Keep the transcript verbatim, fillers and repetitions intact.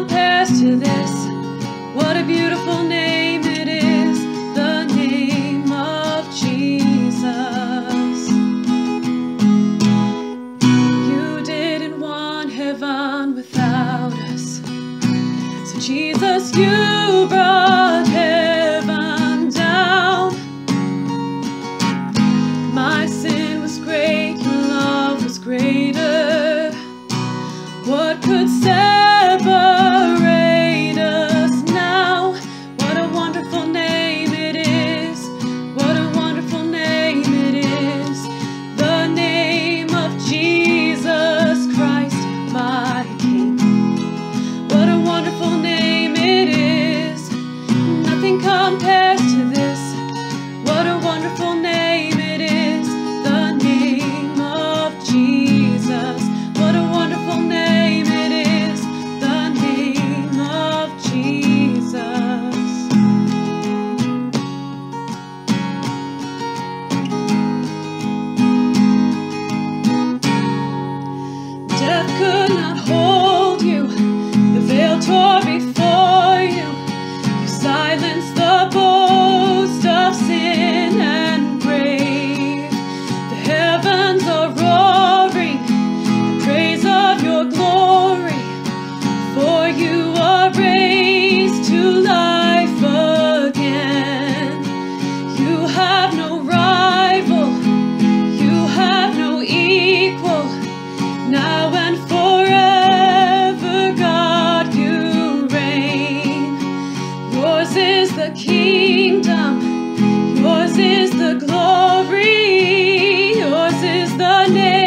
compares to this. What a beautiful name it is, the name of Jesus. You didn't want heaven without us, so Jesus, you brought heaven down. My sin was great, your love was greater. What could separate us now? What a wonderful name it is. What a wonderful name it is. The name of Jesus Christ, my King. What a wonderful name it is. Nothing compares to this. What a wonderful name it is. The name of Jesus. What a wonderful name it is. The name of Jesus. Death could not hold you. The veil tore before you. You silenced the boast of sin and grave. The heavens are roaring the praise of your glory. For you are raised to life again. You have no rival. You have no equal. Now and forever, God, you reign. Yours is the kingdom. Yours is the glory. Yours is the name.